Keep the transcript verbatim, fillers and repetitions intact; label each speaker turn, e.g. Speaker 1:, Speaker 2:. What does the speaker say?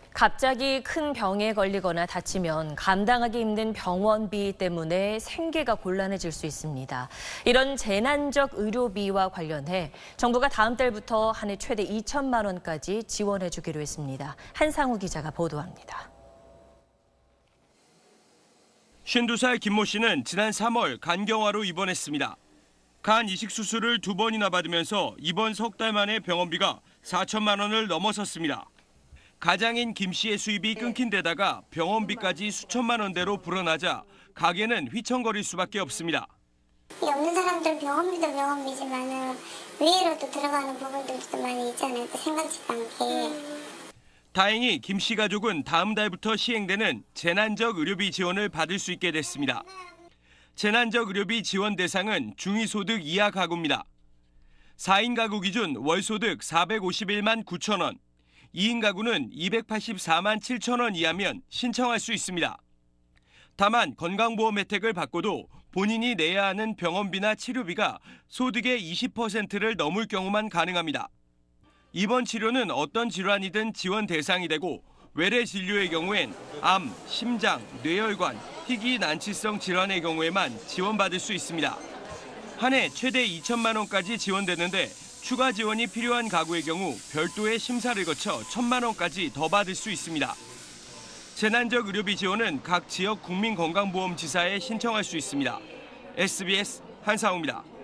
Speaker 1: 갑자기 큰 병에 걸리거나 다치면 감당하기 힘든 병원비 때문에 생계가 곤란해질 수 있습니다. 이런 재난적 의료비와 관련해 정부가 다음 달부터 한 해 최대 이천만 원까지 지원해 주기로 했습니다. 한상우 기자가 보도합니다.
Speaker 2: 쉰두 살 김모 씨는 지난 삼월 간경화로 입원했습니다. 간 이식 수술을 두 번이나 받으면서 입원 석 달 만에 병원비가 사천만 원을 넘어섰습니다. 가장인 김 씨의 수입이 끊긴 데다가 병원비까지 수천만 원대로 불어나자 가게는 휘청거릴 수밖에 없습니다.
Speaker 3: 없는 사람들 병원비도 병원비지만 위로 또 들어가는 부분들도 많이 있잖아요. 생각지도 않게.
Speaker 2: 다행히 김 씨 가족은 다음 달부터 시행되는 재난적 의료비 지원을 받을 수 있게 됐습니다. 재난적 의료비 지원 대상은 중위소득 이하 가구입니다. 사 인 가구 기준 월소득 사백오십일만 구천 원, 이 인 가구는 이백팔십사만 칠천 원 이하면 신청할 수 있습니다. 다만 건강보험 혜택을 받고도 본인이 내야 하는 병원비나 치료비가 소득의 이십 퍼센트를 넘을 경우만 가능합니다. 입원 치료는 어떤 질환이든 지원 대상이 되고 외래 진료의 경우엔 암, 심장, 뇌혈관, 희귀 난치성 질환의 경우에만 지원받을 수 있습니다. 한 해 최대 이천만 원까지 지원되는데 추가 지원이 필요한 가구의 경우 별도의 심사를 거쳐 천만 원까지 더 받을 수 있습니다. 재난적 의료비 지원은 각 지역 국민건강보험지사에 신청할 수 있습니다. 에스비에스 한상우입니다.